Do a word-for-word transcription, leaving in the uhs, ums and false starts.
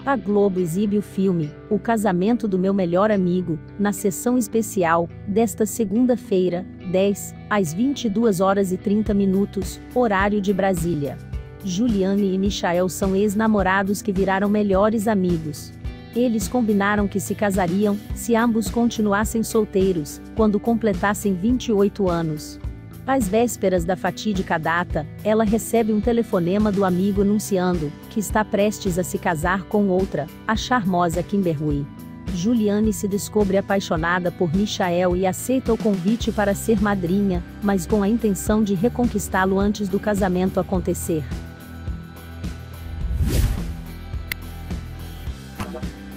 A Globo exibe o filme O Casamento do Meu Melhor Amigo, na sessão especial, desta segunda-feira, dez, às vinte e duas horas e trinta minutos, horário de Brasília. Juliane e Michael são ex-namorados que viraram melhores amigos. Eles combinaram que se casariam, se ambos continuassem solteiros, quando completassem vinte e oito anos. Às vésperas da fatídica data, ela recebe um telefonema do amigo anunciando que está prestes a se casar com outra, a charmosa Kimberly. Juliane se descobre apaixonada por Michael e aceita o convite para ser madrinha, mas com a intenção de reconquistá-lo antes do casamento acontecer.